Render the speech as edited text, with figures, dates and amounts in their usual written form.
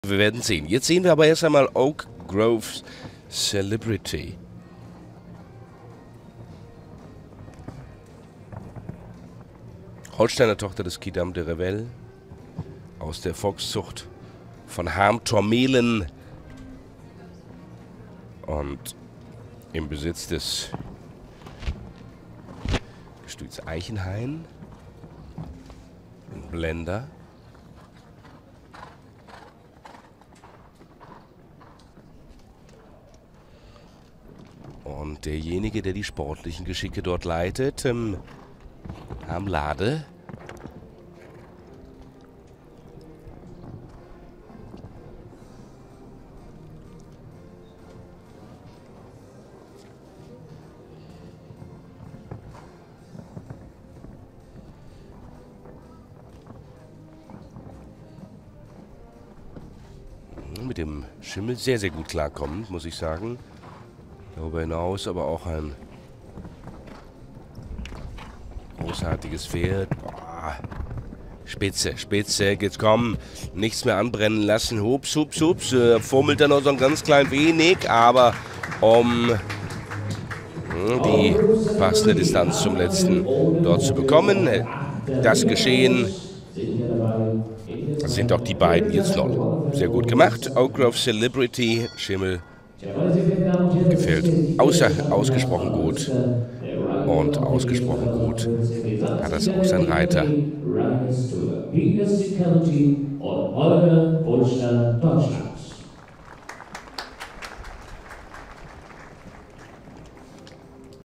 Wir werden sehen. Jetzt sehen wir aber erst einmal Oak Grove Celebrity. Holsteiner Tochter des Quidam de Revel aus der Volkszucht von Harm-Tormelen und im Besitz des Gestüts Eichenhain in Blender. Und derjenige, der die sportlichen Geschicke dort leitet, am Lade. Mit dem Schimmel sehr, sehr gut klarkommen, muss ich sagen. Darüber hinaus aber auch ein großartiges Pferd. Boah. Spitze, Spitze, jetzt komm, nichts mehr anbrennen lassen. Hups, hups, hups. Fummelt er noch so ein ganz klein wenig, aber um die passende Distanz zum letzten dort zu bekommen. Das Geschehen sind auch die beiden jetzt noch. Sehr gut gemacht. Oak Grove Celebrity, Schimmel. Gefällt ausgesprochen gut. Und ausgesprochen gut hat das auch sein Reiter. Deutschland.